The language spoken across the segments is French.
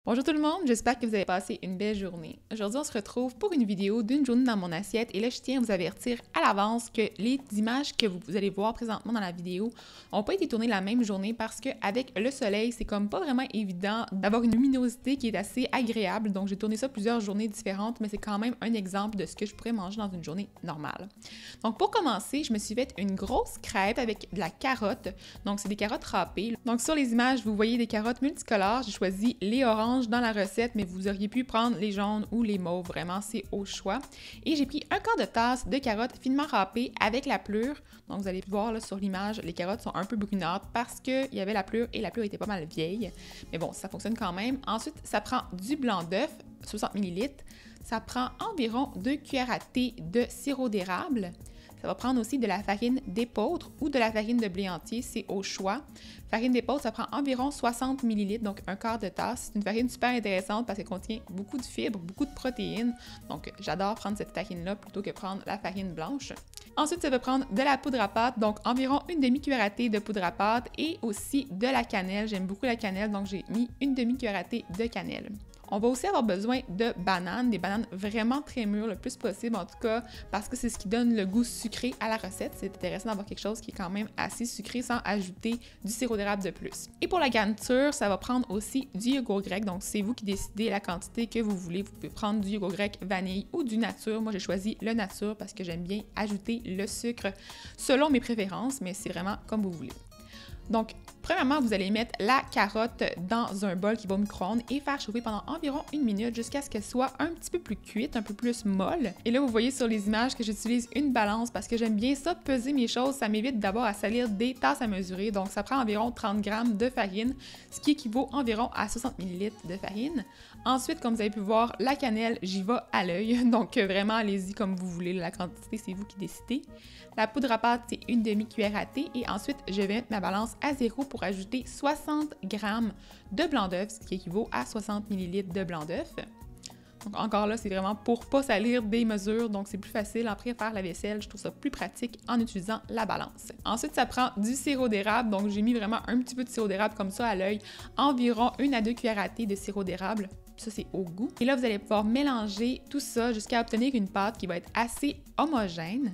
Bonjour tout le monde, j'espère que vous avez passé une belle journée. Aujourd'hui, on se retrouve pour une vidéo d'une journée dans mon assiette et là, je tiens à vous avertir à l'avance que les images que vous allez voir présentement dans la vidéo n'ont pas été tournées la même journée parce qu'avec le soleil, c'est comme pas vraiment évident d'avoir une luminosité qui est assez agréable. Donc, j'ai tourné ça plusieurs journées différentes, mais c'est quand même un exemple de ce que je pourrais manger dans une journée normale. Donc, pour commencer, je me suis fait une grosse crêpe avec de la carotte. Donc, c'est des carottes râpées. Donc, sur les images, vous voyez des carottes multicolores. J'ai choisi les oranges dans la recette, mais vous auriez pu prendre les jaunes ou les mauves, vraiment, c'est au choix. Et j'ai pris un quart de tasse de carottes finement râpées avec la pelure. Donc, vous allez voir là, sur l'image, les carottes sont un peu brunâtres parce qu'il y avait la pelure et la pelure était pas mal vieille. Mais bon, ça fonctionne quand même. Ensuite, ça prend du blanc d'œuf, 60 ml. Ça prend environ 2 cuillères à thé de sirop d'érable. Ça va prendre aussi de la farine d'épeautre ou de la farine de blé entier, c'est au choix. Farine d'épeautre, ça prend environ 60 ml, donc un quart de tasse. C'est une farine super intéressante parce qu'elle contient beaucoup de fibres, beaucoup de protéines. Donc, j'adore prendre cette farine-là plutôt que prendre la farine blanche. Ensuite, ça va prendre de la poudre à pâte, donc environ une demi-cuillère à thé de poudre à pâte et aussi de la cannelle. J'aime beaucoup la cannelle, donc j'ai mis une demi-cuillère à thé de cannelle. On va aussi avoir besoin de bananes, des bananes vraiment très mûres, le plus possible en tout cas, parce que c'est ce qui donne le goût sucré à la recette. C'est intéressant d'avoir quelque chose qui est quand même assez sucré sans ajouter du sirop d'érable de plus. Et pour la garniture, ça va prendre aussi du yogourt grec, donc c'est vous qui décidez la quantité que vous voulez. Vous pouvez prendre du yogourt grec vanille ou du nature. Moi, j'ai choisi le nature parce que j'aime bien ajouter le sucre selon mes préférences, mais c'est vraiment comme vous voulez. Donc, premièrement, vous allez mettre la carotte dans un bol qui va au micro-ondes et faire chauffer pendant environ 1 minute jusqu'à ce qu'elle soit un petit peu plus cuite, un peu plus molle. Et là, vous voyez sur les images que j'utilise une balance parce que j'aime bien ça, peser mes choses. Ça m'évite d'avoir à salir des tasses à mesurer. Donc, ça prend environ 30 g de farine, ce qui équivaut environ à 60 ml de farine. Ensuite, comme vous avez pu voir, la cannelle, j'y vais à l'œil. Donc, vraiment, allez-y comme vous voulez. La quantité, c'est vous qui décidez. La poudre à pâte, c'est une demi-cuillère à thé. Et ensuite, je vais mettre ma balance à 0 pour ajouter 60 g de blanc d'œuf, ce qui équivaut à 60 ml de blanc d'œuf. Donc encore là, c'est vraiment pour pas salir des mesures, donc c'est plus facile après faire la vaisselle. Je trouve ça plus pratique en utilisant la balance. Ensuite, ça prend du sirop d'érable, donc j'ai mis vraiment un petit peu de sirop d'érable comme ça à l'œil, environ 1 à 2 cuillères à thé de sirop d'érable. Ça, c'est au goût. Et là, vous allez pouvoir mélanger tout ça jusqu'à obtenir une pâte qui va être assez homogène.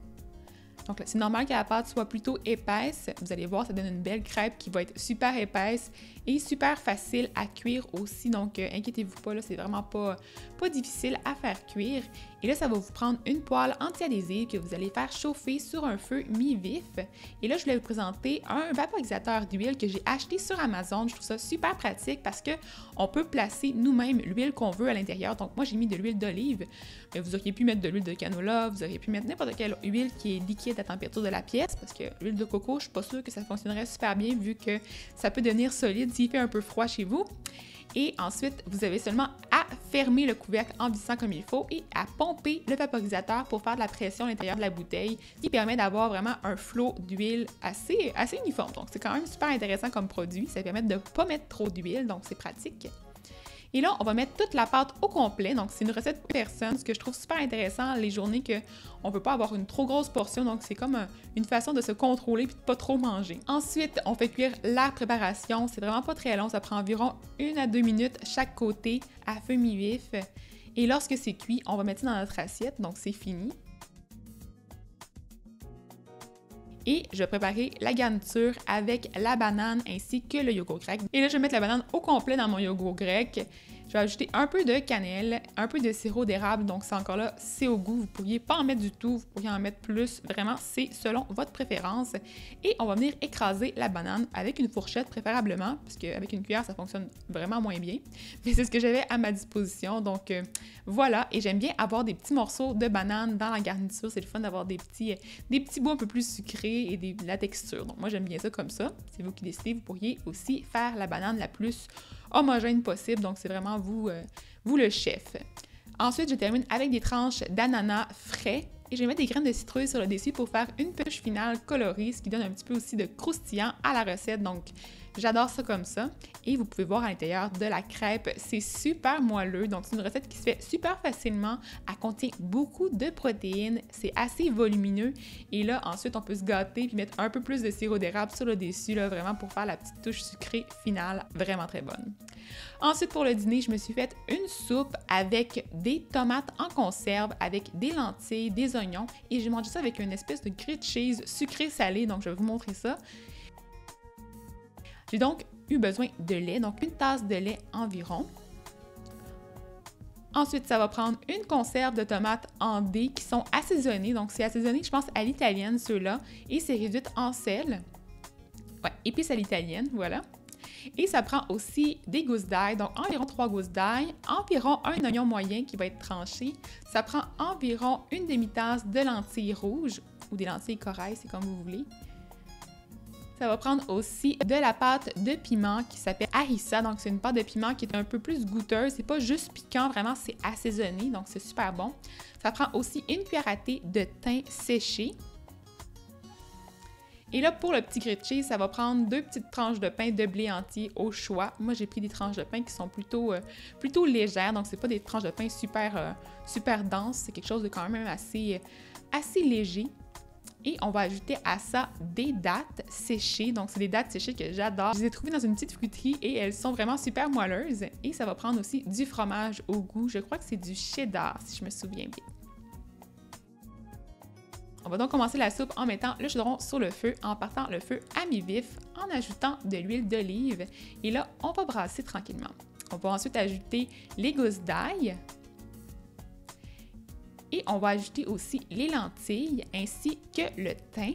Donc c'est normal que la pâte soit plutôt épaisse. Vous allez voir, ça donne une belle crêpe qui va être super épaisse et super facile à cuire aussi. Donc inquiétez-vous pas, là, c'est vraiment pas difficile à faire cuire. Et là, ça va vous prendre une poêle anti-adhésive que vous allez faire chauffer sur un feu mi-vif. Et là, je voulais vous présenter un vaporisateur d'huile que j'ai acheté sur Amazon. Je trouve ça super pratique parce qu'on peut placer nous-mêmes l'huile qu'on veut à l'intérieur. Donc moi, j'ai mis de l'huile d'olive, mais vous auriez pu mettre de l'huile de canola, vous auriez pu mettre n'importe quelle huile qui est liquide à température de la pièce parce que l'huile de coco, je suis pas sûre que ça fonctionnerait super bien vu que ça peut devenir solide s'il fait un peu froid chez vous. Et ensuite, vous avez seulement à fermer le couvercle en vissant comme il faut et à pomper le vaporisateur pour faire de la pression à l'intérieur de la bouteille qui permet d'avoir vraiment un flot d'huile assez uniforme. Donc, c'est quand même super intéressant comme produit. Ça permet de ne pas mettre trop d'huile, donc c'est pratique. Et là, on va mettre toute la pâte au complet. Donc, c'est une recette pour personne, ce que je trouve super intéressant les journées qu'on ne peut pas avoir une trop grosse portion. Donc, c'est comme une façon de se contrôler et de ne pas trop manger. Ensuite, on fait cuire la préparation. C'est vraiment pas très long. Ça prend environ 1 à 2 minutes chaque côté à feu mi-vif. Et lorsque c'est cuit, on va mettre ça dans notre assiette. Donc, c'est fini. Et je vais préparer la garniture avec la banane ainsi que le yogourt grec. Et là, je vais mettre la banane au complet dans mon yogourt grec. Je vais ajouter un peu de cannelle, un peu de sirop d'érable, donc c'est encore là, c'est au goût. Vous ne pourriez pas en mettre du tout, vous pourriez en mettre plus. Vraiment, c'est selon votre préférence. Et on va venir écraser la banane avec une fourchette préférablement, parce qu'avec une cuillère, ça fonctionne vraiment moins bien. Mais c'est ce que j'avais à ma disposition, donc voilà. Et j'aime bien avoir des petits morceaux de banane dans la garniture. C'est le fun d'avoir des petits bouts un peu plus sucrés et de la texture. Donc moi, j'aime bien ça comme ça. C'est vous qui décidez. Vous pourriez aussi faire la banane la plus homogène possible, donc c'est vraiment vous le chef. Ensuite, je termine avec des tranches d'ananas frais et je vais mettre des graines de citrouille sur le dessus pour faire une touche finale colorée, ce qui donne un petit peu aussi de croustillant à la recette. Donc, J'adore ça comme ça. Et vous pouvez voir à l'intérieur de la crêpe, c'est super moelleux. Donc, c'est une recette qui se fait super facilement. Elle contient beaucoup de protéines. C'est assez volumineux. Et là, ensuite, on peut se gâter puis mettre un peu plus de sirop d'érable sur le dessus, là, vraiment pour faire la petite touche sucrée finale. Vraiment très bonne. Ensuite, pour le dîner, je me suis fait une soupe avec des tomates en conserve, avec des lentilles, des oignons. Et j'ai mangé ça avec une espèce de grilled cheese sucré-salé. Donc, je vais vous montrer ça. J'ai donc eu besoin de lait, donc une tasse de lait environ. Ensuite, ça va prendre une conserve de tomates en dés qui sont assaisonnées. Donc, c'est assaisonné, je pense, à l'italienne, ceux-là. Et c'est réduit en sel. Ouais, épices à l'italienne, voilà. Et ça prend aussi des gousses d'ail, donc environ 3 gousses d'ail, environ un oignon moyen qui va être tranché. Ça prend environ une demi-tasse de lentilles rouges, ou des lentilles corail, c'est comme vous voulez. Ça va prendre aussi de la pâte de piment qui s'appelle harissa. Donc, c'est une pâte de piment qui est un peu plus goûteuse. C'est pas juste piquant, vraiment, c'est assaisonné. Donc, c'est super bon. Ça prend aussi une cuillère à thé de thym séché. Et là, pour le petit grilled cheese, ça va prendre 2 petites tranches de pain de blé entier au choix. Moi, j'ai pris des tranches de pain qui sont plutôt légères. Donc, c'est pas des tranches de pain super denses. C'est quelque chose de quand même assez léger. Et on va ajouter à ça des dattes séchées. Donc, c'est des dattes séchées que j'adore. Je les ai trouvées dans une petite fruiterie et elles sont vraiment super moelleuses. Et ça va prendre aussi du fromage au goût. Je crois que c'est du cheddar, si je me souviens bien. On va donc commencer la soupe en mettant le chaudron sur le feu, en partant le feu à mi-vif, en ajoutant de l'huile d'olive. Et là, on va brasser tranquillement. On va ensuite ajouter les gousses d'ail. Et on va ajouter aussi les lentilles ainsi que le thym.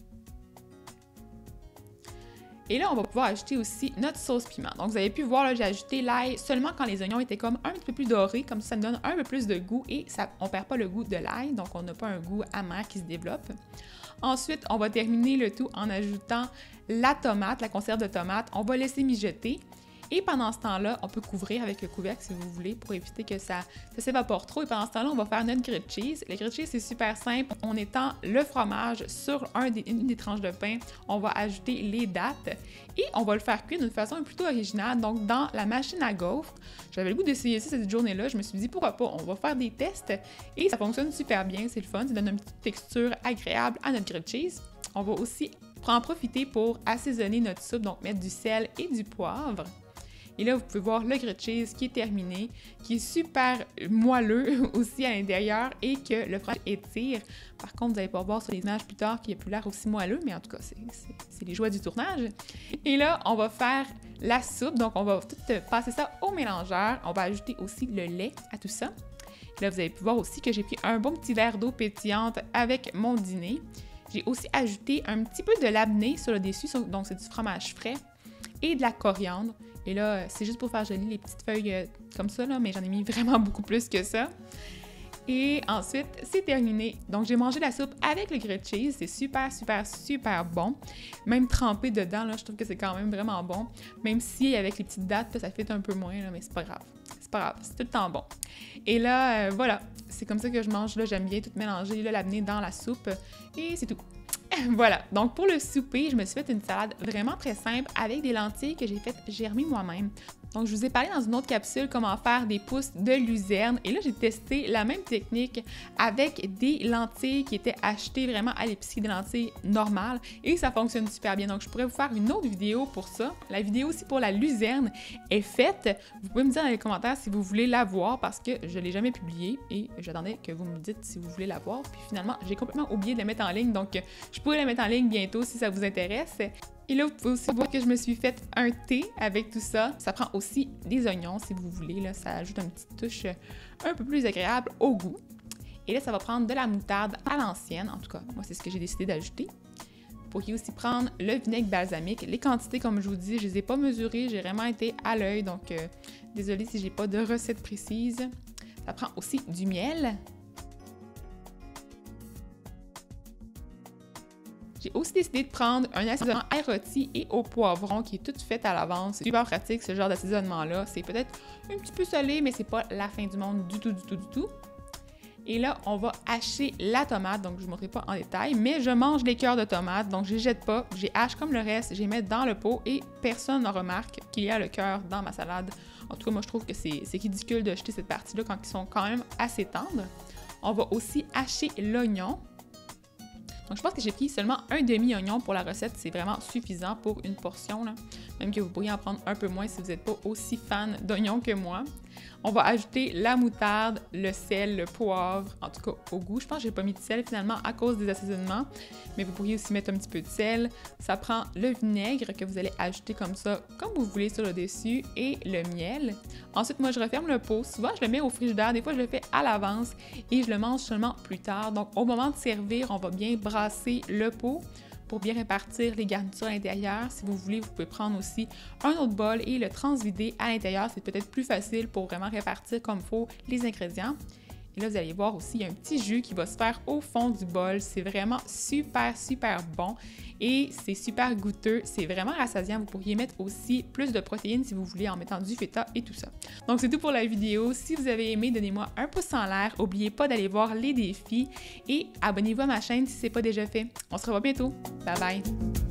Et là, on va pouvoir ajouter aussi notre sauce piment. Donc, vous avez pu voir, là, j'ai ajouté l'ail seulement quand les oignons étaient comme un petit peu plus dorés, comme ça me donne un peu plus de goût et on ne perd pas le goût de l'ail, donc on n'a pas un goût amer qui se développe. Ensuite, on va terminer le tout en ajoutant la tomate, la conserve de tomate. On va laisser mijoter. Et pendant ce temps-là, on peut couvrir avec le couvercle si vous voulez pour éviter que ça s'évapore trop. Et pendant ce temps-là, on va faire notre grilled cheese. Le grilled cheese, c'est super simple. On étend le fromage sur une des tranches de pain. On va ajouter les dattes et on va le faire cuire d'une façon plutôt originale. Donc, dans la machine à gaufres, j'avais le goût d'essayer ça cette journée-là. Je me suis dit, pourquoi pas, on va faire des tests. Et ça fonctionne super bien, c'est le fun. Ça donne une petite texture agréable à notre grilled cheese. On va aussi en profiter pour assaisonner notre soupe, donc mettre du sel et du poivre. Et là, vous pouvez voir le grilled cheese qui est terminé, qui est super moelleux aussi à l'intérieur et que le fromage étire. Par contre, vous allez pouvoir voir sur les images plus tard qu'il n'a plus l'air aussi moelleux, mais en tout cas, c'est les joies du tournage. Et là, on va faire la soupe, donc on va tout passer ça au mélangeur. On va ajouter aussi le lait à tout ça. Et là, vous avez pu voir aussi que j'ai pris un bon petit verre d'eau pétillante avec mon dîner. J'ai aussi ajouté un petit peu de labné sur le dessus, donc c'est du fromage frais et de la coriandre. Et là, c'est juste pour faire joli les petites feuilles comme ça, là, mais j'en ai mis vraiment beaucoup plus que ça. Et ensuite, c'est terminé. Donc, j'ai mangé la soupe avec le grilled cheese. C'est super, super, super bon. Même trempé dedans, là, je trouve que c'est quand même vraiment bon. Même si avec les petites dattes, là, ça fait un peu moins, là, mais c'est pas grave. C'est pas grave, c'est tout le temps bon. Et là, voilà, c'est comme ça que je mange. Là, j'aime bien tout mélanger, là, l'amener dans la soupe. Et c'est tout. Voilà, donc pour le souper, je me suis fait une salade vraiment très simple avec des lentilles que j'ai faites germer moi-même. Donc, je vous ai parlé dans une autre capsule comment faire des pousses de luzerne. Et là, j'ai testé la même technique avec des lentilles qui étaient achetées vraiment à l'épicerie, des lentilles normales. Et ça fonctionne super bien. Donc, je pourrais vous faire une autre vidéo pour ça. La vidéo aussi pour la luzerne est faite. Vous pouvez me dire dans les commentaires si vous voulez la voir parce que je ne l'ai jamais publiée. Et j'attendais que vous me dites si vous voulez la voir. Puis finalement, j'ai complètement oublié de la mettre en ligne. Donc, je pourrais la mettre en ligne bientôt si ça vous intéresse. Et là, vous pouvez aussi voir que je me suis fait un thé avec tout ça. Ça prend aussi des oignons, si vous voulez. Là, ça ajoute une petite touche un peu plus agréable au goût. Et là, ça va prendre de la moutarde à l'ancienne. En tout cas, moi, c'est ce que j'ai décidé d'ajouter. Pour y aussi prendre le vinaigre balsamique. Les quantités, comme je vous dis, je ne les ai pas mesurées. J'ai vraiment été à l'œil. Donc, désolée si je n'ai pas de recette précise. Ça prend aussi du miel. J'ai aussi décidé de prendre un assaisonnement ail rôti et au poivron qui est tout fait à l'avance. C'est super pratique ce genre d'assaisonnement-là. C'est peut-être un petit peu salé, mais c'est pas la fin du monde du tout. Et là, on va hacher la tomate, donc je ne vous montrerai pas en détail, mais je mange les cœurs de tomate, donc je les jette pas, j'ai hache comme le reste, je les mets dans le pot et personne ne remarque qu'il y a le cœur dans ma salade. En tout cas, moi je trouve que c'est ridicule de jeter cette partie-là quand ils sont quand même assez tendres. On va aussi hacher l'oignon. Donc, je pense que j'ai pris seulement un demi-oignon pour la recette. C'est vraiment suffisant pour une portion, là. Même que vous pourriez en prendre un peu moins si vous n'êtes pas aussi fan d'oignons que moi. On va ajouter la moutarde, le sel, le poivre, en tout cas au goût. Je pense que j'ai pas mis de sel finalement à cause des assaisonnements, mais vous pourriez aussi mettre un petit peu de sel. Ça prend le vinaigre que vous allez ajouter comme ça, comme vous voulez sur le dessus, et le miel. Ensuite, moi, je referme le pot. Souvent, je le mets au frigidaire. Des fois, je le fais à l'avance et je le mange seulement plus tard. Donc, au moment de servir, on va bien brasser le pot pour bien répartir les garnitures à l'intérieur. Si vous voulez, vous pouvez prendre aussi un autre bol et le transvider à l'intérieur. C'est peut-être plus facile pour vraiment répartir comme il faut les ingrédients. Et là, vous allez voir aussi, il y a un petit jus qui va se faire au fond du bol. C'est vraiment super, super bon et c'est super goûteux. C'est vraiment rassasiant. Vous pourriez mettre aussi plus de protéines si vous voulez en mettant du feta et tout ça. Donc, c'est tout pour la vidéo. Si vous avez aimé, donnez-moi un pouce en l'air. N'oubliez pas d'aller voir les défis et abonnez-vous à ma chaîne si ce n'est pas déjà fait. On se revoit bientôt. Bye bye!